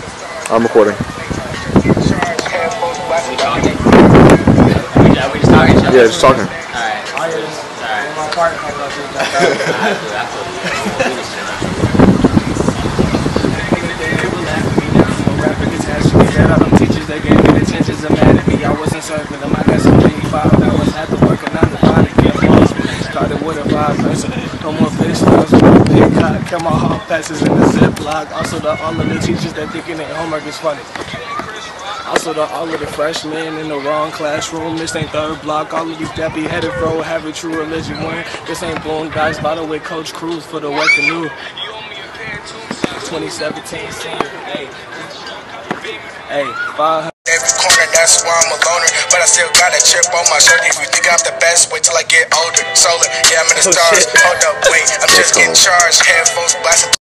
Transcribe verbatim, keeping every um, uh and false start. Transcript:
I'm recording. We talking? Are we just talking? Yeah, just talking. Alright. Alright. My partner comes up to teachers that gave me the chances of mad at me. I wasn't serving them. I got some five hours at the work and I'm the body get lost. Started with a five person. No more fish stars with a big cock. Kept my hall passes in the ziplock. Also the all of the teachers that thinking their homework is funny. Also the all of the freshmen in the wrong classroom. This ain't third block. All of these debbie headed bro have a true religion when this ain't Boondocks. Bottle with Coach Cruz for the what the new twenty seventeen senior. Hey, hey, five. Every corner, that's why I'm a loner. But I still got a chip on my shoulder. If you think I'm the best, wait till I get older. Solar, yeah, I'm in the stars. Hold up, wait, I'm just getting charged. Headphones blasting.